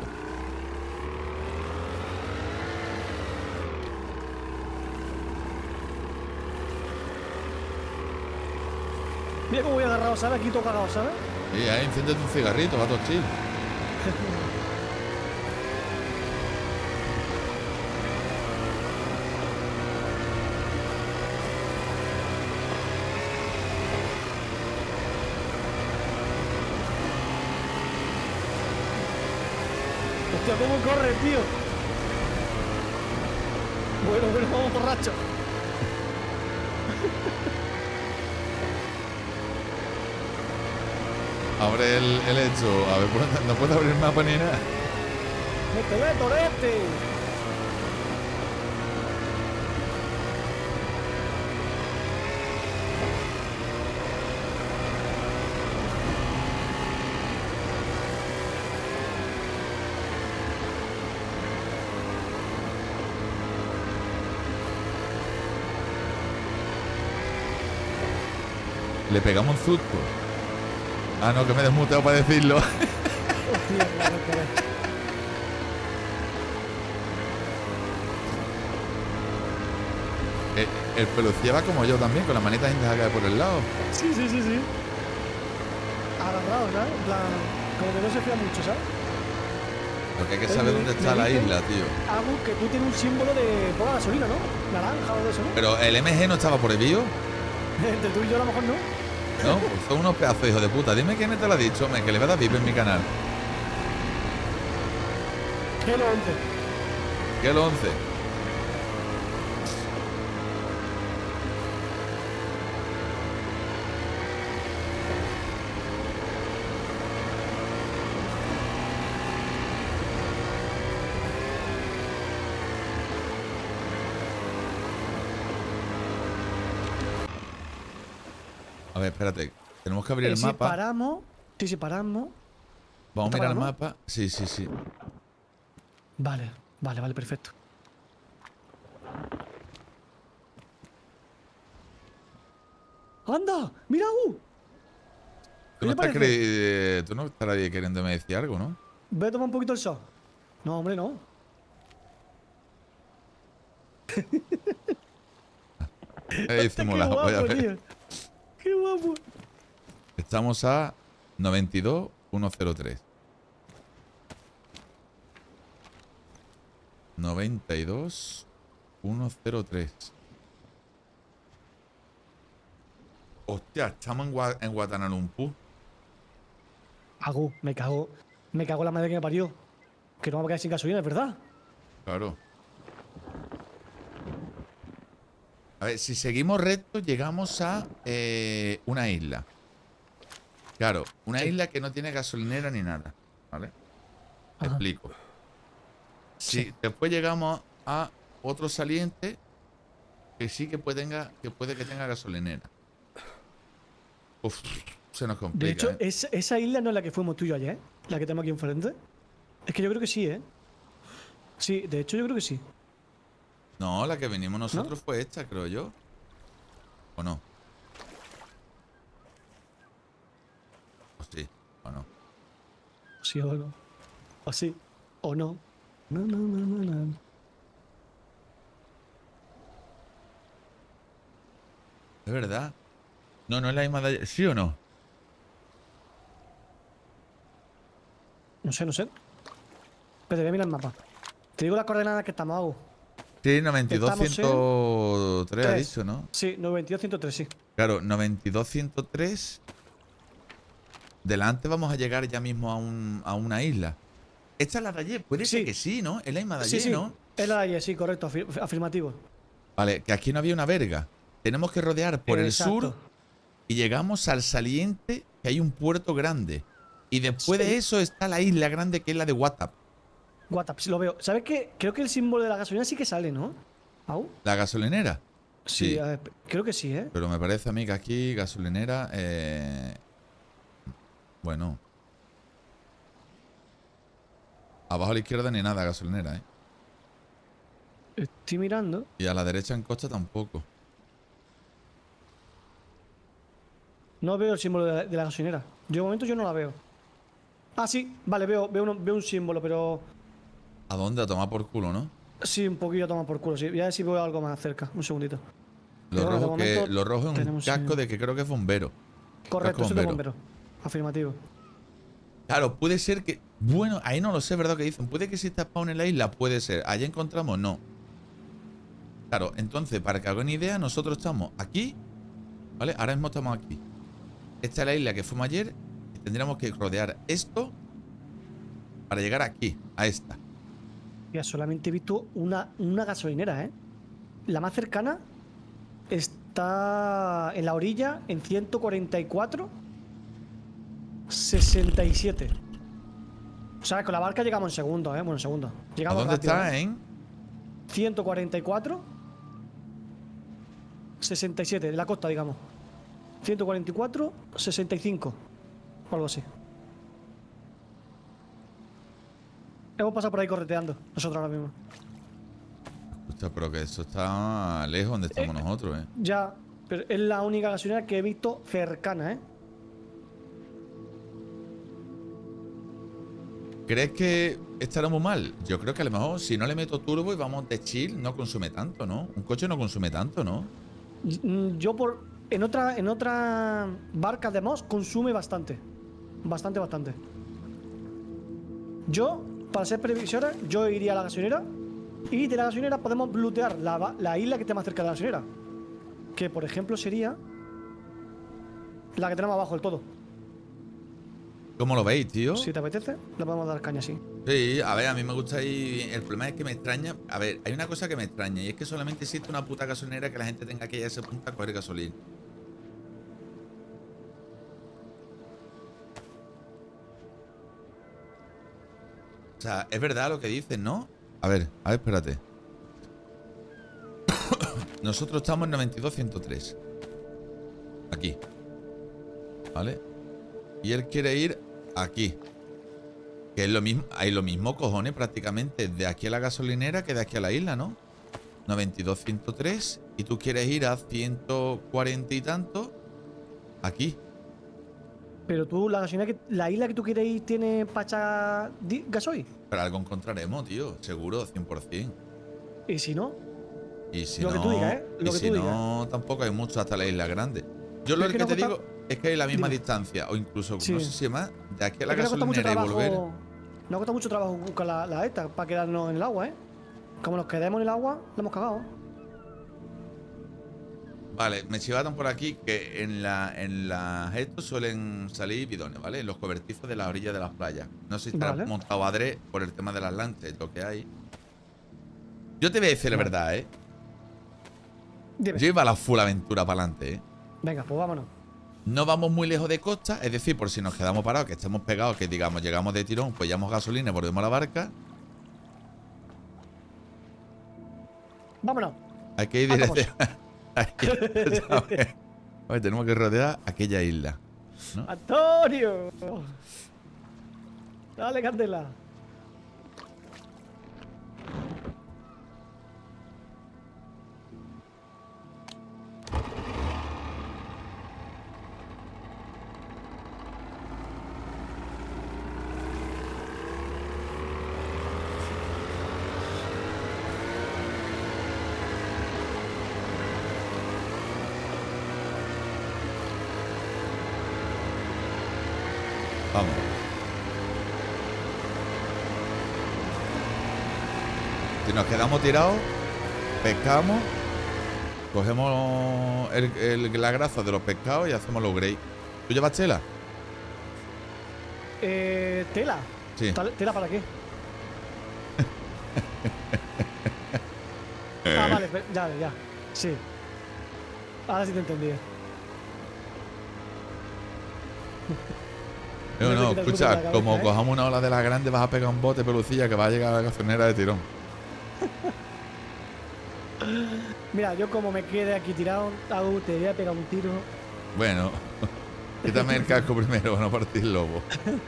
Mira cómo voy agarrado, ¿sabes? Aquí todo cagado, ¿sabes? Sí, ahí enciéndete un cigarrito, va todo chill. Hostia, cómo corre, tío. Bueno, vamos borracho. Abre el hecho. A ver, no puedo abrir el mapa ni nada. ¡Métele, torete! Le pegamos un susto. Ah, no, que me he desmuteado para decirlo. Hostia, vale, vale. El pelucía va como yo también, con las manitas indias acá por el lado. Sí. Agarrado, ¿sabes? En plan, como que no se fía mucho, ¿sabes? Porque hay que saber dónde está la isla, tío. Algo que tú tienes un símbolo de poca gasolina, ¿no? Naranja o de eso, ¿no? Pero el MG no estaba prohibido. Entre tú y yo a lo mejor no. No, pues son unos pedazos de hijos de puta. Dime quién te lo ha dicho, hombre, que le voy a dar VIP en mi canal. ¿Qué lo 11? ¿Qué el 11? A ver, espérate. Tenemos que abrir el Si mapa. paramos, si paramos. Vamos a ¿Está mirar el parado, no? mapa. Sí. Vale, perfecto. ¡Anda! ¡Mira! Tú no, ¿Qué te parece? tú no estarás ahí queriéndome decir algo, ¿no? Ve a tomar un poquito el sol. No, hombre, no. He disimulado, voy a Qué guapo, ver. tío. Qué guapo. Estamos a 92.103. 92.103. Hostia, estamos en Kuala Lumpur. Me cago en la madre que me parió. Que no vamos a quedar sin gasolina, es verdad. Claro. A ver, si seguimos recto, llegamos a una isla. Claro, una Sí. isla que no tiene gasolinera ni nada. ¿Vale? Te Ajá. explico. Si Sí. después llegamos a otro saliente que sí que puede que tenga gasolinera. Uf, se nos complica. De hecho, ¿eh? esa isla no es la que fuimos tú y yo ayer, la que tenemos aquí enfrente. Es que yo creo que sí, ¿eh? Sí, de hecho yo creo que sí. No, la que venimos nosotros fue esta, creo yo. ¿O no? ¿O sí? ¿O no? Sí o no. O sí. O no. No. ¿Es verdad? No, no es la misma de ayer. ¿Sí o no? No sé. Pero voy a mirar el mapa. Te digo las coordenadas que estamos, Agu. Sí, Estamos en 92.103 ha 3. dicho, ¿no? Sí, 92-103, sí. Claro, 92.103. Delante vamos a llegar ya mismo a una isla. ¿Esta es la de ayer? Puede ser Sí. que sí, ¿no? Es la misma de Sí, ayer, sí. ¿no? Es la de ayer, sí, correcto. Afirmativo. Vale, que aquí no había una verga. Tenemos que rodear por el Exacto. sur y llegamos al saliente, que hay un puerto grande. Y después Sí. de eso está la isla grande, que es la de WhatsApp. WhatsApp, sí lo veo. ¿Sabes qué? Creo que el símbolo de la gasolina sí que sale, ¿no? ¿Au? ¿La gasolinera? Sí, a ver, creo que sí, ¿eh? Pero me parece a mí que aquí gasolinera... bueno. Abajo a la izquierda ni nada gasolinera, ¿eh? Estoy mirando. Y a la derecha en costa tampoco. No veo el símbolo de la gasolinera. Yo de momento yo no la veo. Ah, sí, vale, veo un símbolo, pero ¿A dónde? A tomar por culo, ¿no? sí, un poquillo toma por culo, sí. Voy a ver si veo algo más cerca. Un segundito. Lo Pero bueno, de rojo, momento lo rojo es un tenemos, casco sí. de que creo que es bombero. Correcto, Casco eso es de bombero. bombero. Afirmativo. Claro, puede ser que... Bueno, ahí no lo sé, ¿verdad? Que dicen. Puede que si está spawn en la isla, puede ser. Allá encontramos, no. Claro, entonces, para que hagan idea, nosotros estamos aquí. ¿Vale? Ahora mismo estamos aquí. Esta es la isla que fuimos ayer. Y tendríamos que rodear esto para llegar aquí, a esta. Ya solamente he visto una gasolinera, ¿eh? La más cercana está en la orilla, en 144, 67. O sea, con la barca llegamos en segundo, ¿eh? Bueno, en segundo. ¿A Llegamos dónde rápido, está, ¿eh? en? 144, 67, de la costa, digamos. 144, 65. O algo así. Hemos pasado por ahí correteando, nosotros ahora mismo. Hostia, pero que eso está lejos donde estamos nosotros, ¿eh? Ya, pero es la única gasolinera que he visto cercana, ¿eh? ¿Crees que estará muy mal? Yo creo que a lo mejor si no le meto turbo y vamos de chill, no consume tanto, ¿no? Un coche no consume tanto, ¿no? Yo en otra barcas de Moss consume bastante. Bastante. Yo, para ser previsora, yo iría a la gasolinera. Y de la gasolinera podemos lootear la isla que esté más cerca de la gasolinera. Que por ejemplo sería la que tenemos abajo del todo. ¿Cómo lo veis, tío? Si te apetece, le podemos dar caña así. Sí, a ver, a mí me gusta ir. El problema es que me extraña. A ver, hay una cosa que me extraña y es que solamente existe una puta gasolinera que la gente tenga que ir a ese punto a coger gasolina. O sea, es verdad lo que dicen, ¿no? A ver, espérate. Nosotros estamos en 92-103. Aquí. ¿Vale? Y él quiere ir aquí. Que es lo mismo. Hay lo mismo, cojones, prácticamente de aquí a la gasolinera que de aquí a la isla, ¿no? 92-103. Y tú quieres ir a 140 y tanto. Aquí. Pero tú, la isla que tú quieres ir tiene pacha gasoil. Pero algo encontraremos, tío. Seguro, 100%. Y si no, Y si lo no, que tú digas, ¿eh? Lo y que si tú no, tampoco hay mucho hasta la isla grande. Yo lo Es que que nos te cuesta- digo es que hay la misma Dime. distancia, o incluso, Sí. no sé si más, de aquí a la Es que nos cuesta mucho gasolinera y volver. trabajo. Nos cuesta mucho trabajo buscar la esta para quedarnos en el agua, ¿eh? Como nos quedemos en el agua, la hemos cagado. Vale, me chivatan por aquí que en las estos suelen salir bidones, ¿vale? En los cobertizos de las orillas de las playas. No sé si estará Vale. montado adrede por el tema de las lanchas y lo que hay. Yo te voy a decir la Vale. verdad, ¿eh? Dime. Yo iba a la full aventura para adelante, ¿eh? Venga, pues vámonos. No vamos muy lejos de costa, es decir, por si nos quedamos parados, que estemos pegados, que digamos, llegamos de tirón, pues llevamos gasolina y volvemos a la barca. Vámonos. Hay que ir Vamos. directo. A ver, tenemos que rodear aquella isla, ¿no? ¡Antonio! Dale, candela. Vamos. Si nos quedamos tirados, pescamos, cogemos la grasa de los pescados y hacemos los grey. ¿Tú llevas tela? ¿Tela? Sí. ¿Tela para qué? Ah, vale, ya. Sí. Ahora sí te entendí. No, No te no, quitas escucha, mucho de la como cabeza, ¿eh? cojamos una ola de la grande, vas a pegar un bote pelucilla que va a llegar a la gasolinera de tirón. Mira, yo como me quede aquí tirado, te voy a pegar un tiro. Bueno, quítame el casco primero para no partir el lobo.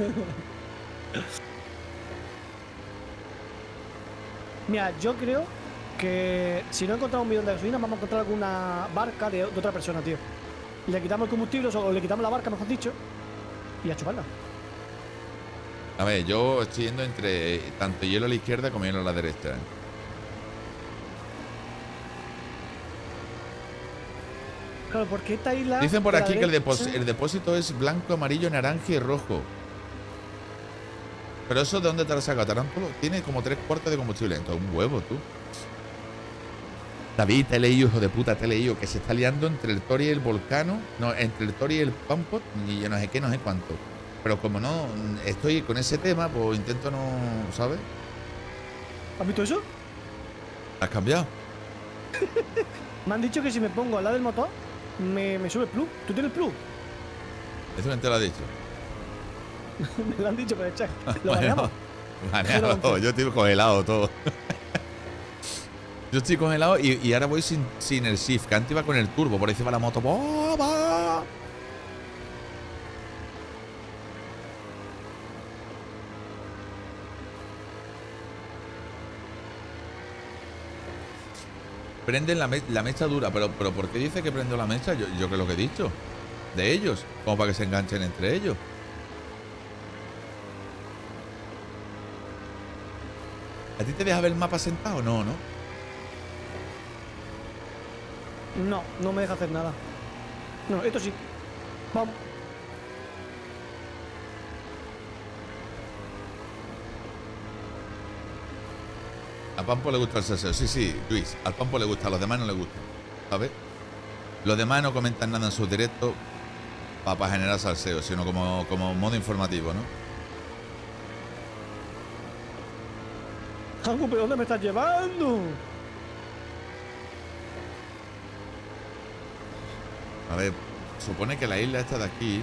Mira, yo creo que si no encontramos un bidón de gasolina, vamos a encontrar alguna barca de otra persona, tío. Le quitamos el combustible o le quitamos la barca, mejor dicho, y a chuparla. A ver, yo estoy yendo entre tanto hielo a la izquierda como hielo a la derecha. Claro, porque esta isla. Dicen por de la aquí que derecha- el depósito es blanco, amarillo, naranja y rojo. Pero eso, ¿de dónde te lo has sacado? Tarántolo tiene como 3 cuartos de combustible. Entonces, un huevo, tú. David, te he leído, hijo de puta, te he leído que se está liando entre el Tori y el Volcano. No, entre el Tori y el Pampot. Y yo no sé qué, no sé cuánto. Pero como no estoy con ese tema, pues intento no. ¿Sabes? ¿Has visto eso? ¿Has cambiado? Me han dicho que si me pongo al lado del motor, me sube el plus. ¿Tú tienes plus? Eso quién te lo ha dicho. Me lo han dicho, pero echa. Lo baneamos. Baneado, Pero- yo estoy congelado todo. Yo estoy congelado y ahora voy sin el shift, que antes iba con el turbo, por ahí se va la moto. ¡Oh, va! Prenden la mecha dura, pero ¿por qué dice que prendo la mecha? Yo que lo que he dicho. De ellos, como para que se enganchen entre ellos. ¿A ti te deja ver el mapa sentado? No, ¿no? No, no me deja hacer nada. No, esto sí. Vamos. A Pampo le gusta el salseo. Sí, sí, Luis. Al Pampo le gusta, a los demás no le gusta. ¿Sabes? Los demás no comentan nada en sus directos para generar salseo, sino como modo informativo, ¿no? Hanku, ¿pero dónde me estás llevando? A ver, supone que la isla esta de aquí...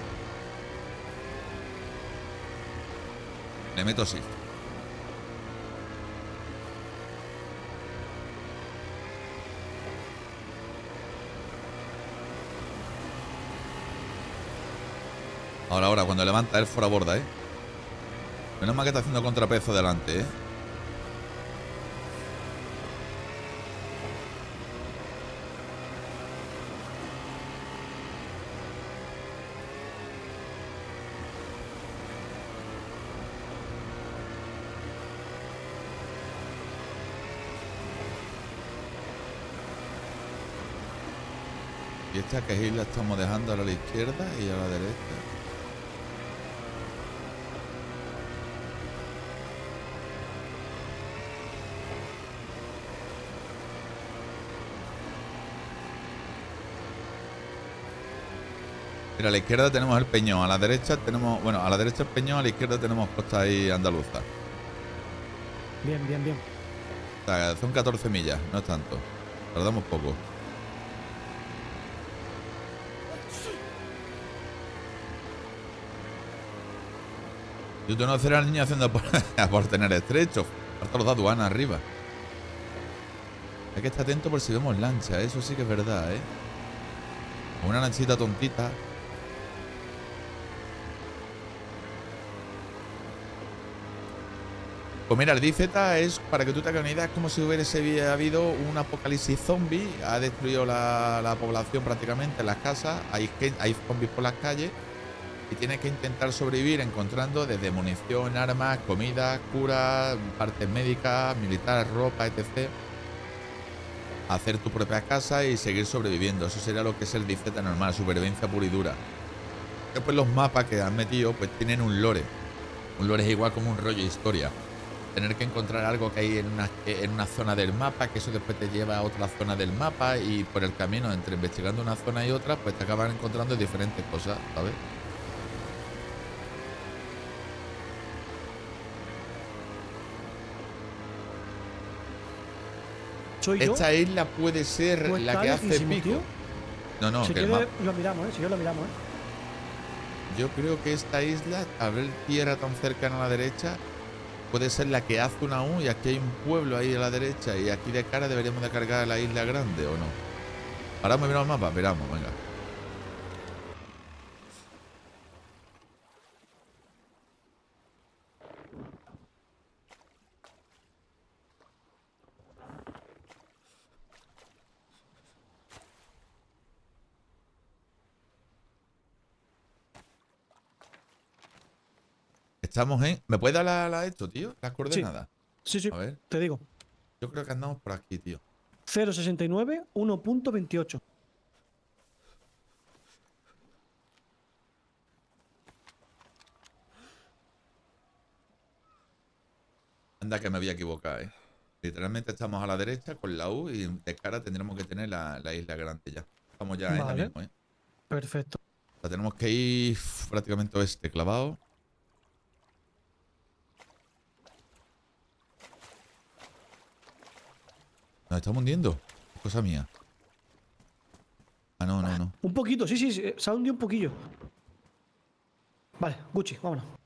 Le meto sí. Ahora, cuando levanta él fuera borda, ¿eh? Menos mal que está haciendo contrapeso delante, ¿eh? Y esta que es la estamos dejando ahora a la izquierda y a la derecha. Mira, a la izquierda tenemos el Peñón, a la derecha tenemos... Bueno, a la derecha el Peñón, a la izquierda tenemos costa ahí andaluza. Bien, bien, bien. O sea, son 14 millas, no es tanto. Tardamos poco. Yo tengo que hacer al niño haciendo por tener estrecho. Falta los de aduana arriba. Hay que estar atento por si vemos lancha, eso sí que es verdad, ¿eh? Una lanchita tontita. Pues mira, el DZ es, para que tú te hagas una idea, es como si hubiese habido un apocalipsis zombie. Ha destruido la población prácticamente, las casas. Hay zombies por las calles. Y tienes que intentar sobrevivir encontrando desde munición, armas, comida, curas, partes médicas, militares, ropa, etc. Hacer tu propia casa y seguir sobreviviendo. Eso sería lo que es el DZ normal, supervivencia pura y dura. Después los mapas que han metido pues tienen un lore. Un lore es igual como un rollo de historia. Tener que encontrar algo que hay en una zona del mapa, que eso después te lleva a otra zona del mapa, y por el camino entre investigando una zona y otra pues te acaban encontrando diferentes cosas, ¿sabes? ¿Soy yo? Esta isla puede ser Pues la está que hace lejísimo, pico. tío. No, Si que el quieres, mapa... lo miramos, Si yo lo miramos, Yo creo que esta isla, al ver tierra tan cercana a la derecha, puede ser la que hace una U, y aquí hay un pueblo ahí a la derecha, y aquí de cara deberíamos de cargar la isla grande, ¿o no? Ahora me miramos el mapa, veramos, venga. Estamos en... ¿Me puedes dar esto, tío? Las coordenadas. Sí, A ver. te digo. Yo creo que andamos por aquí, tío. 069 1.28. Anda que me voy a equivocar, ¿eh? Literalmente estamos a la derecha con la U, y de cara tendremos que tener la isla grande ya. Estamos ya en la Vale. misma, ¿eh? Perfecto. O sea, tenemos que ir prácticamente oeste, clavado. Nos estamos hundiendo. Cosa mía. Ah, no. Un poquito, sí, se ha hundido un poquillo. Vale, Gucci, vámonos.